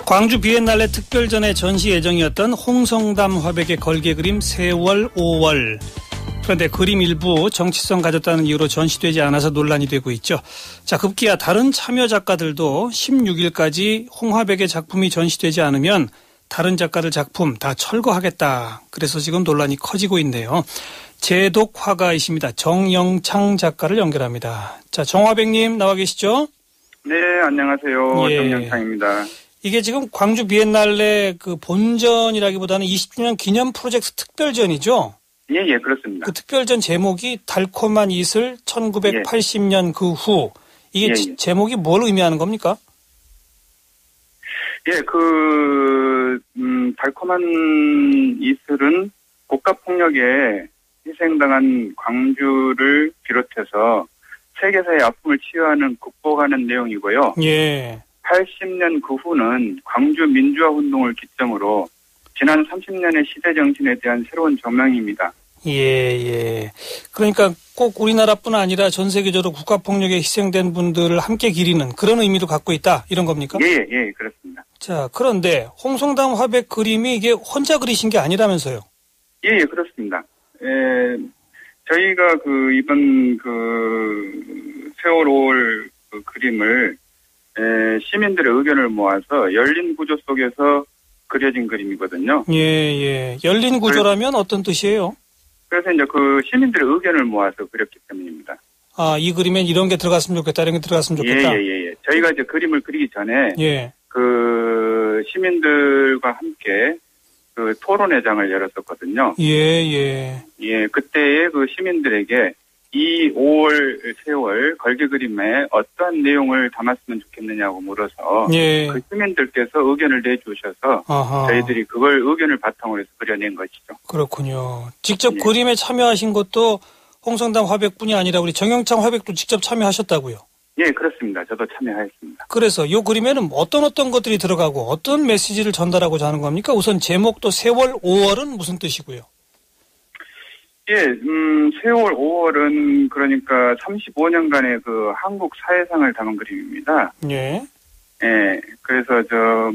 광주 비엔날레 특별전의 전시 예정이었던 홍성담 화백의 걸개 그림 세월 5월. 그런데 그림 일부 정치성 가졌다는 이유로 전시되지 않아서 논란이 되고 있죠. 자, 급기야 다른 참여 작가들도 16일까지 홍화백의 작품이 전시되지 않으면 다른 작가들 작품 다 철거하겠다. 그래서 지금 논란이 커지고 있네요. 제독 화가이십니다. 정영창 작가를 연결합니다. 자, 정화백님 나와 계시죠? 네, 안녕하세요. 예. 정영창입니다. 이게 지금 광주 비엔날레 그 본전이라기보다는 20주년 기념 프로젝트 특별전이죠? 예, 그렇습니다. 그 특별전 제목이 달콤한 이슬 1980년 그 후. 이게 제목이 뭘 의미하는 겁니까? 예, 달콤한 이슬은 국가폭력에 희생당한 광주를 비롯해서 세계사의 아픔을 치유하는 극복하는 내용이고요. 예. 80년 그 후는 광주 민주화 운동을 기점으로 지난 30년의 시대 정신에 대한 새로운 조명입니다. 예. 그러니까 꼭 우리나라뿐 아니라 전 세계적으로 국가폭력에 희생된 분들을 함께 기리는 그런 의미도 갖고 있다. 이런 겁니까? 예, 그렇습니다. 자, 그런데 홍성담 화백 그림이 이게 혼자 그리신 게 아니라면서요? 예, 그렇습니다. 저희가 이번 세월 5월 그림을 시민들의 의견을 모아서 열린 구조 속에서 그려진 그림이거든요. 예. 열린 구조라면 어떤 뜻이에요? 그래서 이제 시민들의 의견을 모아서 그렸기 때문입니다. 아, 이 그림엔 이런 게 들어갔으면 좋겠다, 이런 게 들어갔으면 좋겠다. 예. 저희가 이제 그림을 그리기 전에 예. 시민들과 함께 토론회장을 열었었거든요. 예. 그때의 시민들에게 이 5월 세월 걸개 그림에 어떠한 내용을 담았으면 좋겠느냐고 물어서 그 시민들께서 의견을 내주셔서 저희들이 그걸 의견을 바탕으로 해서 그려낸 것이죠. 그렇군요. 직접 그림에 참여하신 것도 홍성담 화백뿐이 아니라 우리 정영창 화백도 직접 참여하셨다고요? 예, 그렇습니다. 저도 참여하였습니다. 그래서 이 그림에는 어떤 것들이 들어가고 어떤 메시지를 전달하고자 하는 겁니까? 우선 제목도 세월 5월은 무슨 뜻이고요? 예, 세월 5월은 그러니까 35년간의 한국 사회상을 담은 그림입니다. 예. 그래서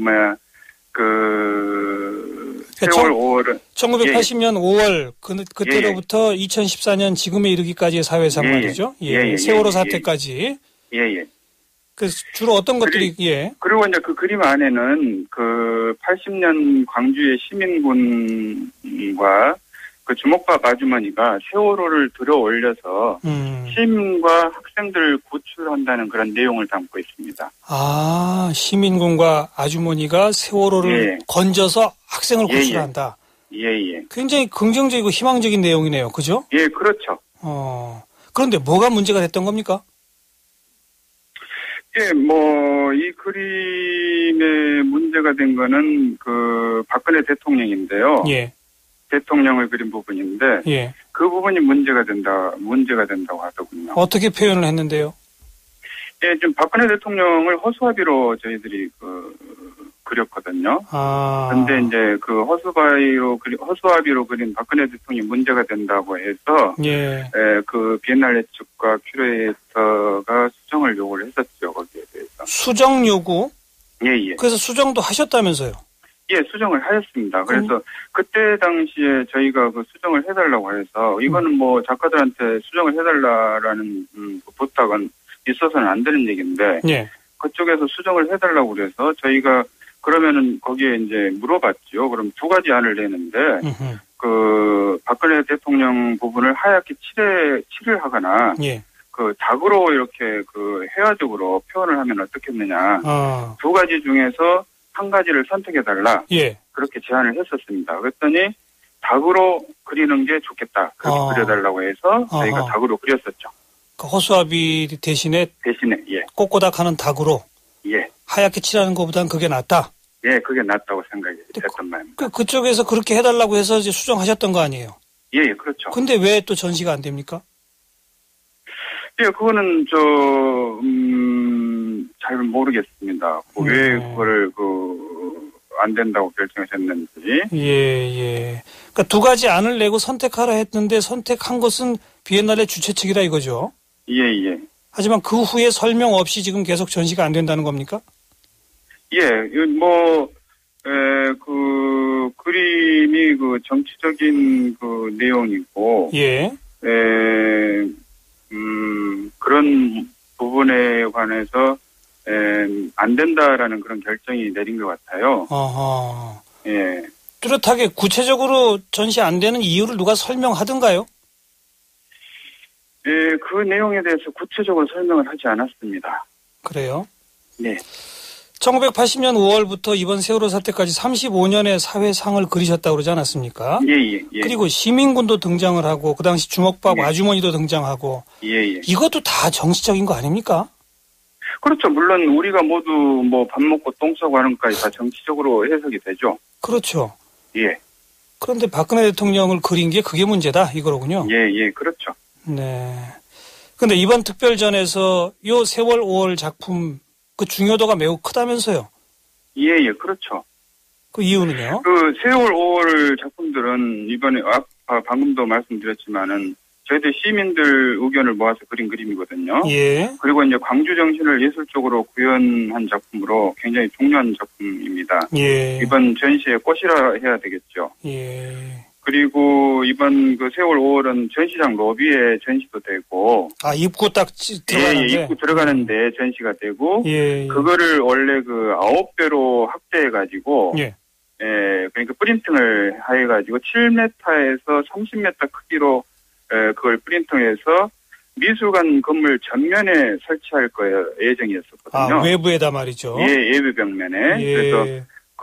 세월 5월은 1980년 5월 그때로부터 2014년 지금에 이르기까지의 사회상 말이죠. 세월호 사태까지. 그래서 주로 어떤 것들이 그리고 이제 그 그림 안에는 80년 광주의 시민군과 주먹밥 아주머니가 세월호를 들어 올려서 시민과 학생들을 구출한다는 그런 내용을 담고 있습니다. 아, 시민군과 아주머니가 세월호를 건져서 학생을 구출한다. 예. 굉장히 긍정적이고 희망적인 내용이네요. 그죠? 예, 그렇죠. 그런데 뭐가 문제가 됐던 겁니까? 예, 이 그림에 문제가 된 거는 박근혜 대통령인데요. 예. 대통령을 그린 부분인데 그 부분이 문제가 된다고 하더군요. 어떻게 표현을 했는데요? 예, 좀 박근혜 대통령을 허수아비로 저희들이 그렸거든요. 근데 이제 허수아비로 그린 박근혜 대통령이 문제가 된다고 해서 비엔날레 측과 큐레이터가 수정을 요구를 했었죠, 거기에 대해서. 수정 요구? 예. 그래서 수정도 하셨다면서요? 예, 수정을 하였습니다. 그래서 그때 당시에 저희가 수정을 해달라고 해서 이거는 작가들한테 수정을 해달라라는 부탁은 있어서는 안 되는 얘기인데 그쪽에서 수정을 해달라고 그래서 저희가 그러면은 거기에 이제 물어봤죠. 그럼 두 가지 안을 내는데 박근혜 대통령 부분을 하얗게 칠을 하거나 닭으로 이렇게 회화적으로 표현을 하면 어떻겠느냐. 두 가지 중에서 한 가지를 선택해달라. 그렇게 제안을 했었습니다. 그랬더니 닭으로 그리는 게 좋겠다. 그렇게 그려달라고 해서 저희가 닭으로 그렸었죠. 허수아비 대신에 꼬꼬닥하는 닭으로 하얗게 칠하는 것보다는 그게 낫다. 예, 그게 낫다고 생각이 됐던 말입니다. 그쪽에서 그렇게 해달라고 해서 이제 수정하셨던 거 아니에요? 예, 그렇죠. 근데 왜 또 전시가 안 됩니까? 예, 그거는 잘 모르겠습니다. 왜 그거를 안 된다고 결정하셨는지. 예. 그러니까 두 가지 안을 내고 선택하라 했는데 선택한 것은 비엔날레 주최 측이라 이거죠? 예. 하지만 그 후에 설명 없이 지금 계속 전시가 안 된다는 겁니까? 예, 그 그림이 그 정치적인 그 내용이고, 예. 그런 부분에 관해서 안 된다라는 그런 결정이 내린 것 같아요. 어허. 예. 뚜렷하게 구체적으로 전시 안 되는 이유를 누가 설명하던가요? 예, 그 내용에 대해서 구체적으로 설명을 하지 않았습니다. 그래요? 네. 1980년 5월부터 이번 세월호 사태까지 35년의 사회상을 그리셨다고 그러지 않았습니까? 예. 그리고 시민군도 등장을 하고 그 당시 주먹밥 예. 아주머니도 등장하고 예. 이것도 다 정치적인 거 아닙니까? 그렇죠. 물론 우리가 모두 뭐 밥 먹고 똥 싸고 하는 것까지 다 정치적으로 해석이 되죠. 그렇죠. 예. 그런데 박근혜 대통령을 그린 게 그게 문제다 이거로군요. 예, 그렇죠. 네. 근데 이번 특별전에서 요 세월 5월 작품 그 중요도가 매우 크다면서요? 예, 그렇죠. 그 이유는요? 그 세월 5월 작품들은 이번에 방금도 말씀드렸지만은 저희들 시민들 의견을 모아서 그린 그림이거든요. 예. 그리고 이제 광주 정신을 예술적으로 구현한 작품으로 굉장히 중요한 작품입니다. 예. 이번 전시의 꽃이라 해야 되겠죠. 예. 그리고 이번 그 세월 5월은 전시장 로비에 전시도 되고. 입구 딱 들어가는데. 예, 입구 들어가는데 전시가 되고. 예. 그거를 원래 그 9배로 확대해가지고. 예. 그러니까 프린팅을 해가지고 7m에서 30m 크기로 그걸 프린팅해서 미술관 건물 전면에 설치할 거예요. 예정이었었거든요. 외부에다 말이죠. 예, 예외 벽면에. 예. 그래서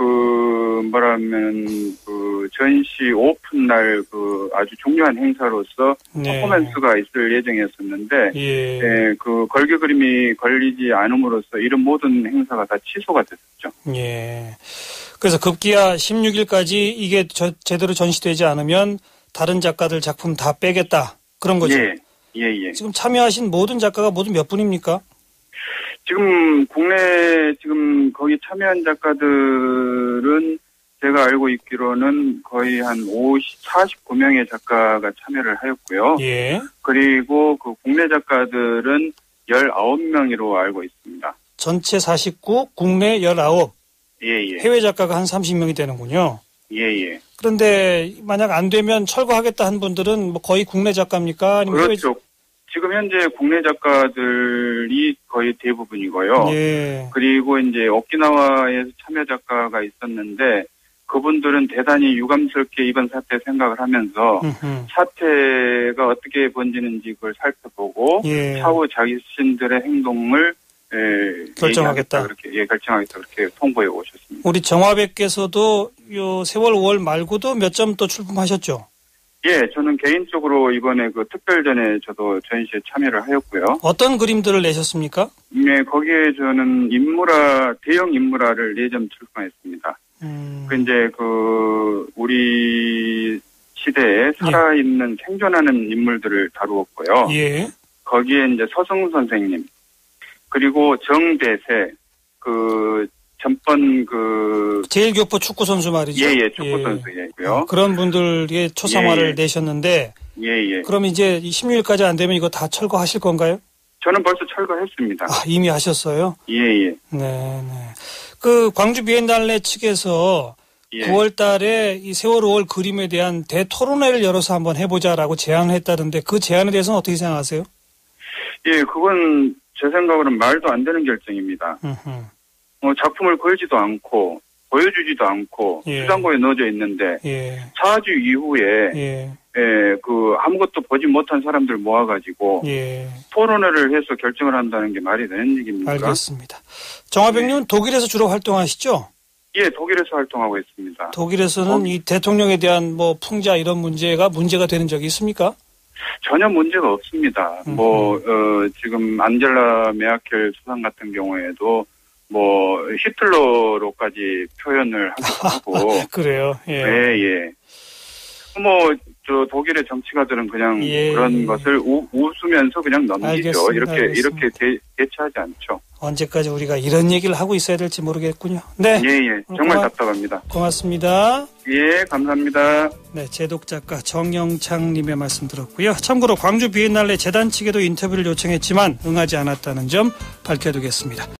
그 전시 오픈 날 그 아주 중요한 행사로서 네. 퍼포먼스가 있을 예정이었었는데, 예. 그 걸개 그림이 걸리지 않음으로써 이런 모든 행사가 다 취소가 됐었죠. 예. 그래서 급기야 16일까지 이게 제대로 전시되지 않으면 다른 작가들 작품 다 빼겠다. 그런 거죠. 예. 지금 참여하신 모든 작가가 모두 몇 분입니까? 지금 지금 거기 참여한 작가들은 제가 알고 있기로는 거의 한 49명의 작가가 참여를 하였고요. 예. 그리고 그 국내 작가들은 19명으로 알고 있습니다. 전체 49, 국내 19. 예. 해외 작가가 한 30명이 되는군요. 예. 그런데 만약 안 되면 철거하겠다 한 분들은 뭐 거의 국내 작가입니까? 아니면 그렇죠. 해외... 지금 현재 국내 작가들이 거의 대부분이고요. 예. 그리고 이제 오키나와에서 참여 작가가 있었는데 그분들은 대단히 유감스럽게 이번 사태 생각을 하면서 사태가 어떻게 번지는지 그걸 살펴보고 예. 차후 자신들의 행동을 결정하겠다. 결정하겠다 그렇게 통보해 오셨습니다. 우리 정화백께서도 요 세월 5월 말고도 몇 점 또 출품하셨죠? 예, 저는 개인적으로 이번에 그 특별전에 저도 전시에 참여를 하였고요. 어떤 그림들을 내셨습니까? 네, 거기에 저는 대형 인물화를 4점 출품했습니다. 이제 우리 시대에 살아있는 생존하는 인물들을 다루었고요. 예. 거기에 이제 서승 선생님, 그리고 정대세, 전번 제일교포 축구 선수 말이죠. 예, 축구 선수이고요. 그런 분들의 초상화를 내셨는데. 예. 그럼 이제 16일까지 안 되면 이거 다 철거하실 건가요? 저는 벌써 철거했습니다. 이미 하셨어요? 예. 네. 그 광주 비엔날레 측에서 9월 달에 이 세월 5월 그림에 대한 대토론회를 열어서 한번 해보자라고 제안을 했다던데 그 제안에 대해서는 어떻게 생각하세요? 예, 그건 제 생각으로는 말도 안 되는 결정입니다. 작품을 걸지도 않고 보여주지도 않고 수장고에 넣어져 있는데 4주 이후에 아무것도 보지 못한 사람들 모아가지고 토론회를 해서 결정을 한다는 게 말이 되는 얘기입니까? 알겠습니다. 정화백님은 독일에서 주로 활동하시죠? 예, 독일에서 활동하고 있습니다. 독일에서는 이 대통령에 대한 뭐 풍자 이런 문제가 되는 적이 있습니까? 전혀 문제가 없습니다. 지금 안젤라 메르켈 수상 같은 경우에도 히틀러로까지 표현을 하기도 하고. 그래요? 예. 독일의 정치가들은 그냥 그런 것을 웃으면서 그냥 넘기죠. 이렇게 대처하지 않죠. 언제까지 우리가 이런 얘기를 하고 있어야 될지 모르겠군요. 네. 예. 정말 답답합니다. 고맙습니다. 예, 감사합니다. 네, 제독 작가 정영창님의 말씀 들었고요. 참고로 광주 비엔날레 재단 측에도 인터뷰를 요청했지만 응하지 않았다는 점 밝혀두겠습니다.